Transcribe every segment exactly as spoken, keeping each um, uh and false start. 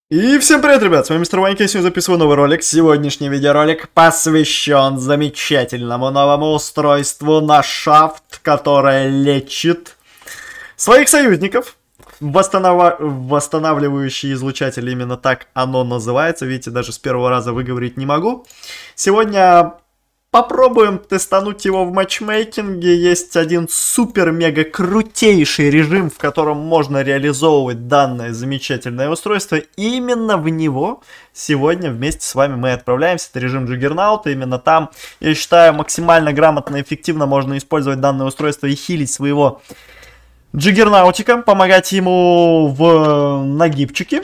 И всем привет, ребят, с вами Мистер Ванька, я сегодня записываю новый ролик. Сегодняшний видеоролик посвящен замечательному новому устройству на шафт, которое лечит своих союзников. Восстанов... Восстанавливающий излучатель, именно так оно называется. Видите, даже с первого раза выговорить не могу. Сегодня попробуем тестануть его в матчмейкинге. Есть один супер-мега крутейший режим, в котором можно реализовывать данное замечательное устройство. И именно в него сегодня вместе с вами мы отправляемся. Это режим Джаггернаута. Именно там, я считаю, максимально грамотно и эффективно можно использовать данное устройство и хилить своего Джаггернаутика, помогать ему в нагибчике.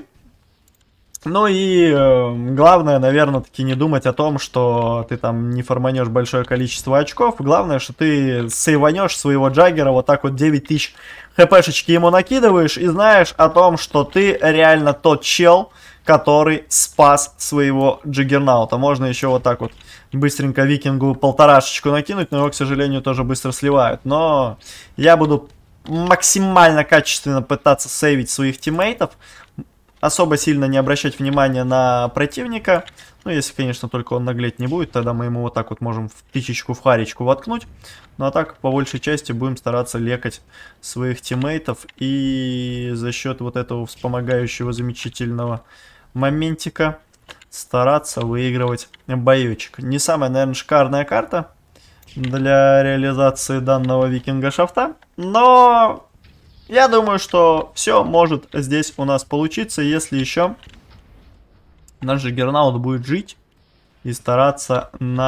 Ну и э, главное, наверное, таки не думать о том, что ты там не форманешь большое количество очков. Главное, что ты сейванешь своего Джаггера, вот так вот девять тысяч хпшечки ему накидываешь и знаешь о том, что ты реально тот чел, который спас своего Джаггернаута. Можно еще вот так вот быстренько викингу полторашечку накинуть, но его, к сожалению, тоже быстро сливают. Но я буду максимально качественно пытаться сейвить своих тиммейтов. Особо сильно не обращать внимания на противника. Ну, если, конечно, только он наглеть не будет, тогда мы ему вот так вот можем в птичечку, в харечку воткнуть. Ну, а так, по большей части, будем стараться лекать своих тиммейтов. И за счет вот этого вспомогающего замечательного моментика стараться выигрывать боечек. Не самая, наверное, шикарная карта для реализации данного викинга шафта, но я думаю, что все может здесь у нас получиться, если еще наш Джаггернаут будет жить и стараться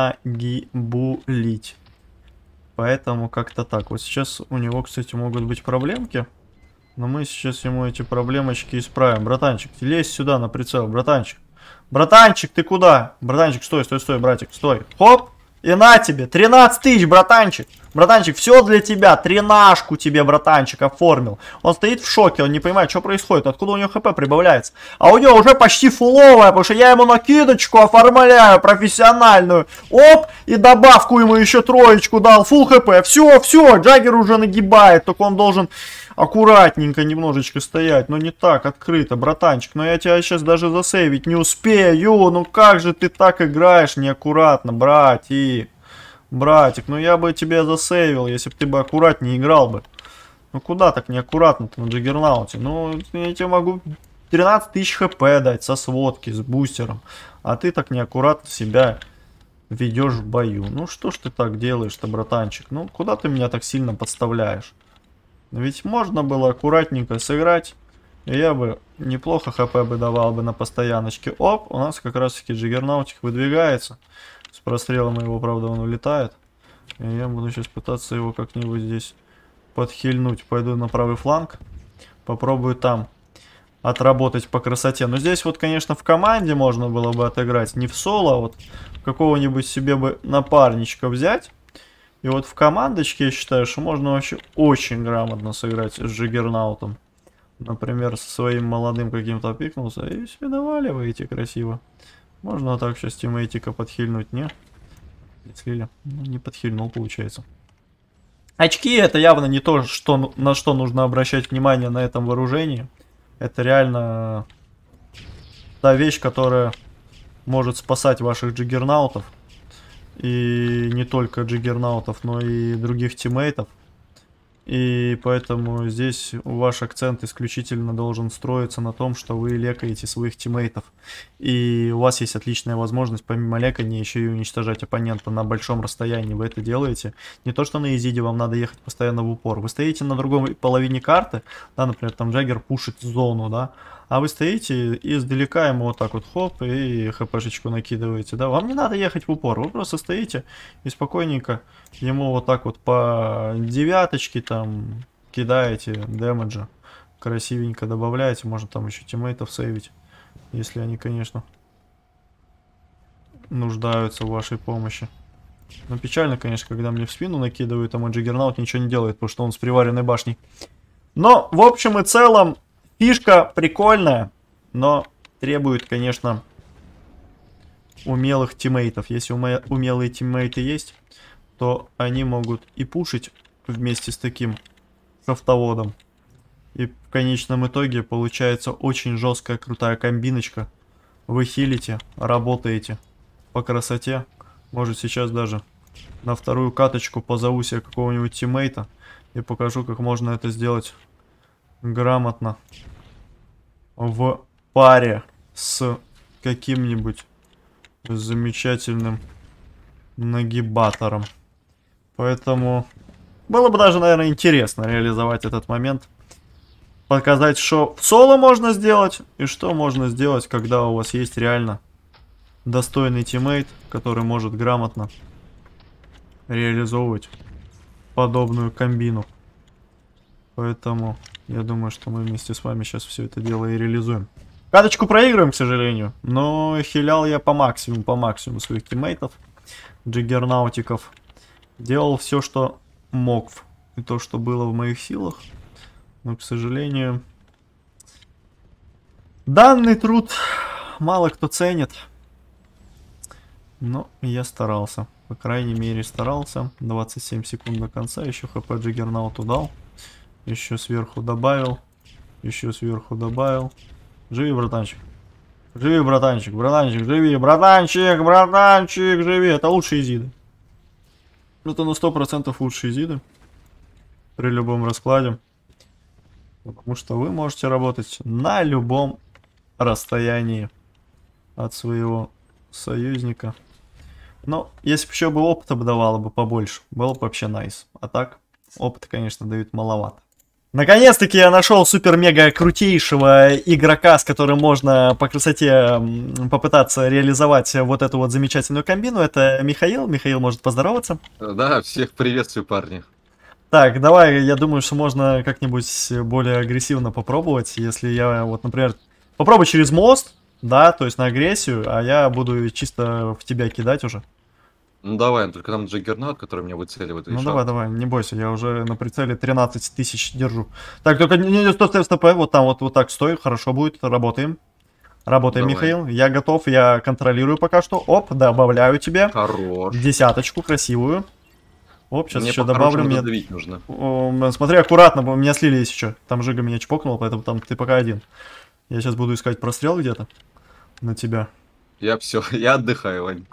нагибулить. Поэтому как-то так. Вот сейчас у него, кстати, могут быть проблемки, но мы сейчас ему эти проблемочки исправим. Братанчик, ты лезь сюда на прицел, братанчик. Братанчик, ты куда? Братанчик, стой, стой, стой, братик, стой. Хоп! И на тебе, тринадцать тысяч, братанчик. Братанчик, все для тебя, тринашку тебе, братанчик, оформил. Он стоит в шоке, он не понимает, что происходит, откуда у него хп прибавляется. А у него уже почти фуловая, потому что я ему накидочку оформляю профессиональную. Оп, и добавку ему еще троечку дал, фул хп. Все, все, Джаггер уже нагибает, только он должен аккуратненько немножечко стоять. Но не так, открыто, братанчик. Но я тебя сейчас даже засейвить не успею. Ну как же ты так играешь неаккуратно, братик. Братик, ну я бы тебя засейвил, если бы ты бы аккуратнее играл бы. Ну куда так неаккуратно-то на Джаггернауте? Ну я тебе могу тринадцать тысяч хп дать со сводки, с бустером. А ты так неаккуратно себя ведешь в бою. Ну что ж ты так делаешь-то, братанчик? Ну куда ты меня так сильно подставляешь? Ведь можно было аккуратненько сыграть, и я бы неплохо хп бы давал бы на постояночке. Оп, у нас как раз таки Джаггернаутик выдвигается. С прострелом его, правда, он улетает. И я буду сейчас пытаться его как-нибудь здесь подхильнуть. Пойду на правый фланг, попробую там отработать по красоте. Но здесь вот, конечно, в команде можно было бы отыграть. Не в соло, а вот какого-нибудь себе бы напарничка взять. И вот в командочке я считаю, что можно вообще очень грамотно сыграть с Джаггернаутом. Например, со своим молодым каким-то пикнулся и все наваливаете красиво. Можно вот так сейчас тиммейтика подхильнуть, не? Слили. Ну, не подхильнул, получается. Очки это явно не то, что, на что нужно обращать внимание на этом вооружении. Это реально та вещь, которая может спасать ваших Джаггернаутов. И не только Джаггернаутов, но и других тиммейтов. И поэтому здесь ваш акцент исключительно должен строиться на том, что вы лекаете своих тиммейтов. И у вас есть отличная возможность, помимо лекания, еще и уничтожать оппонента на большом расстоянии. Вы это делаете. Не то, что на изиде вам надо ехать постоянно в упор. Вы стоите на другой половине карты, да, например, там Джаггер пушит зону, да. А вы стоите и издалека ему вот так вот хоп и хпшечку накидываете, да. Вам не надо ехать в упор, вы просто стоите и спокойненько ему вот так вот по девяточке там кидаете дэмэджа. Красивенько добавляете, можно там еще тиммейтов сейвить, если они, конечно, нуждаются в вашей помощи. Но печально, конечно, когда мне в спину накидывают, а мой Джаггернаут ничего не делает, потому что он с приваренной башней. Но, в общем и целом, фишка прикольная, но требует, конечно, умелых тиммейтов. Если уме умелые тиммейты есть, то они могут и пушить вместе с таким шафтоводом, и конечном итоге получается очень жесткая, крутая комбиночка. Вы хилите, работаете по красоте. Может, сейчас даже на вторую каточку позову себе какого-нибудь тиммейта и покажу, как можно это сделать грамотно в паре с каким-нибудь замечательным нагибатором. Поэтому было бы даже, наверное, интересно реализовать этот момент. Показать, что в соло можно сделать и что можно сделать, когда у вас есть реально достойный тиммейт, который может грамотно реализовывать подобную комбину. Поэтому я думаю, что мы вместе с вами сейчас все это дело и реализуем. Каточку проигрываем, к сожалению, но хилял я по максимуму, по максимуму своих тиммейтов, джиггернаутиков. Делал все, что мог, и то, что было в моих силах. Но, к сожалению, данный труд мало кто ценит. Но я старался. По крайней мере, старался. двадцать семь секунд до конца. Еще хп джиггернауту дал. Еще сверху добавил. Еще сверху добавил. Живи, братанчик. Живи, братанчик. Братанчик, живи. Братанчик, братанчик, живи. Это лучшие изиды. Это на сто процентов лучшие изиды. При любом раскладе. Потому что вы можете работать на любом расстоянии от своего союзника. Но если бы еще бы опыта бы давало бы побольше, было бы вообще найс. А так, опыта, конечно, дают маловато. Наконец-таки я нашел супер-мега крутейшего игрока, с которым можно по красоте попытаться реализовать вот эту вот замечательную комбину. Это Михаил. Михаил может поздороваться. Да, всех приветствую, парни. Так, давай, я думаю, что можно как-нибудь более агрессивно попробовать, если я, вот, например, попробую через мост, да, то есть на агрессию, а я буду чисто в тебя кидать уже. Ну давай, только там джиггернаут, который меня выцеливает. Ну давай, давай, не бойся, я уже на прицеле тринадцать тысяч держу. Так, только не, не, стоп, стоп, стоп, вот там вот, вот так стой, хорошо будет, работаем. Работаем, давай. Михаил, я готов, я контролирую пока что. Оп, добавляю тебе. Хорош. Десяточку красивую. Оп, сейчас мне еще добавлю. Мне нужно. О, смотри, аккуратно, меня слили есть еще. Там Жига меня чпокнул, поэтому там ты пока один. Я сейчас буду искать прострел где-то на тебя. Я все, я отдыхаю, Вань.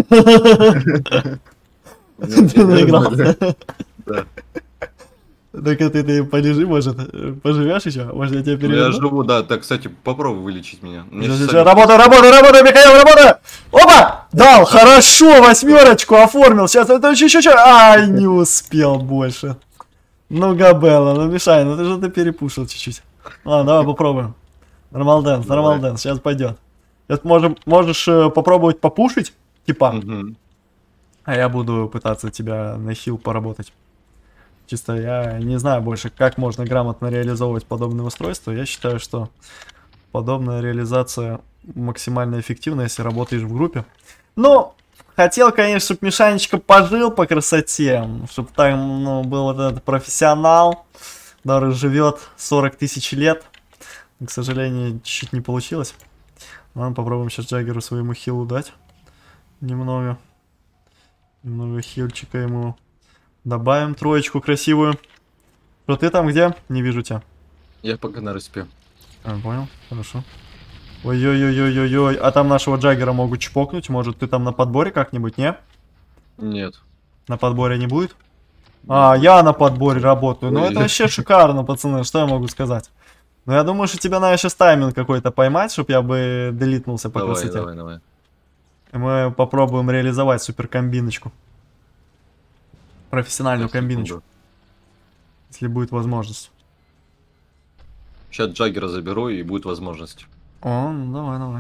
Ты наигрался? Да. Так ты, ты полежи, может, поживешь еще? Может, я тебя переведу? Я живу, да. Так, кстати, попробуй вылечить меня. Работай, работай, работай, Михаил, работай! Опа! Дал, хорошо, восьмерочку оформил. Сейчас, это еще, еще, еще. Ай, не успел больше. Ну, Габелла, ну, Мишай, ну ты же ты перепушил чуть-чуть. Ладно, давай попробуем. Нормал дэнс, нормал дэнс, сейчас пойдет. Сейчас можем, можешь э, попробовать попушить, типа. Угу. А я буду пытаться тебя на хил поработать. Чисто я не знаю больше, как можно грамотно реализовывать подобные устройства. Я считаю, что подобная реализация максимально эффективна, если работаешь в группе. Но хотел, конечно, чтобы Мишанечка пожил по красоте, чтобы там ну, был вот этот профессионал, который живет сорок тысяч лет. К сожалению, чуть-чуть не получилось. Ладно, попробуем сейчас Джаггеру своему хилу дать. Немного. Немного хилчика ему. Добавим троечку красивую. Что ты там где? Не вижу тебя. Я пока на респе. А, понял, хорошо. Ой-ой-ой-ой-ой-ой. А там нашего Джаггера могут чпокнуть. Может, ты там на подборе как-нибудь, не? Нет. На подборе не будет? А, я на подборе работаю. Ну, это вообще шикарно, пацаны, что я могу сказать. Ну, я думаю, что тебе надо сейчас тайминг какой-то поймать, чтобы я бы делитнулся по давай, красоте. Давай, давай. И мы попробуем реализовать супер комбиночку. Профессиональную комбиночку. Если будет возможность. Сейчас Джаггера заберу и будет возможность. О, ну давай, давай.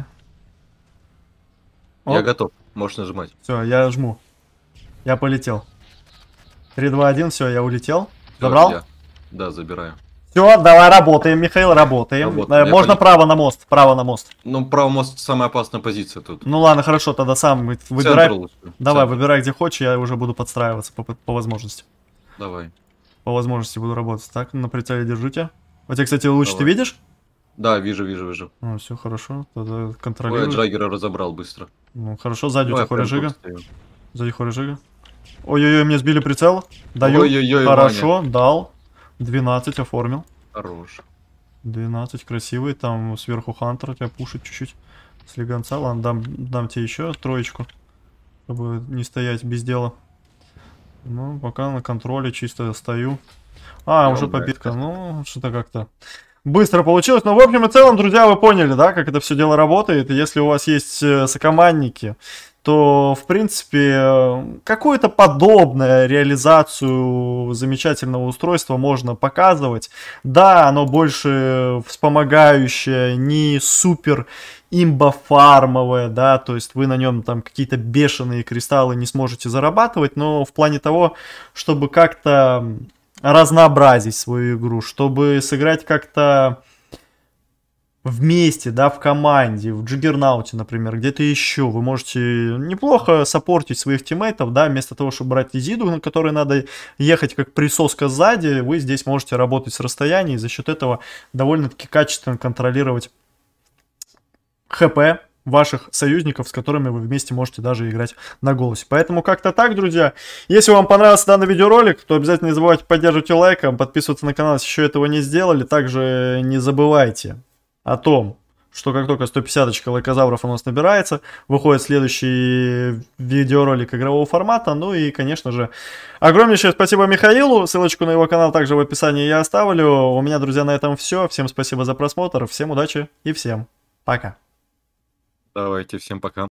Я Оп. готов, можешь нажимать. Все, я жму. Я полетел. три, два, один, все, я улетел. Забрал? Я. Да, забираю. Все, давай работаем, Михаил, работаем. работаем. Можно право на мост, право на мост. Ну, право мост самая опасная позиция тут. Ну ладно, хорошо, тогда сам выбирай. Давай, Центр. Выбирай где хочешь, я уже буду подстраиваться по, по возможности. Давай. По возможности буду работать. Так, на прицеле держу тебя. У тебя, кстати, луч ты видишь? Да, вижу, вижу, вижу. Ну, все хорошо, тогда контролирую. Ой, Джаггера разобрал быстро. Ну, хорошо, сзади у тебя хорежига. Сзади хорежига. Ой-ой-ой, мне сбили прицел. Даю. Ой-ой-ой, хорошо, Ваня. Дал. двенадцать оформил. Хорош. двенадцать, красивый. Там сверху Хантер тебя пушит чуть-чуть. Слегонца. Ладно, дам, дам тебе еще троечку. Чтобы не стоять без дела. Ну, пока на контроле чисто стою. А, Я уже убрать, побитка. да. Ну, что-то как-то быстро получилось. Но в общем и целом, друзья, вы поняли, да, как это все дело работает. И если у вас есть э, сокомандники, то, в принципе, э, какую-то подобную реализацию замечательного устройства можно показывать. Да, оно больше вспомогающее, не супер имбофармовое, да, то есть вы на нем там какие-то бешеные кристаллы не сможете зарабатывать, но в плане того, чтобы как-то разнообразить свою игру, чтобы сыграть как-то вместе, да, в команде, в Джиггернауте, например, где-то еще, вы можете неплохо саппортить своих тиммейтов, да, вместо того, чтобы брать Изиду, на которой надо ехать как присоска сзади, вы здесь можете работать с расстояния и за счет этого довольно-таки качественно контролировать ХП ваших союзников, с которыми вы вместе можете даже играть на голосе. Поэтому как-то так, друзья. Если вам понравился данный видеоролик, то обязательно не забывайте поддерживать лайком, подписываться на канал, если еще этого не сделали. Также не забывайте о том, что как только сто пятьдесят лайкозавров у нас набирается, выходит следующий видеоролик игрового формата. Ну и, конечно же, огромнейшее спасибо Михаилу. Ссылочку на его канал также в описании я оставлю. У меня, друзья, на этом все. Всем спасибо за просмотр, всем удачи и всем пока. Давайте, всем пока.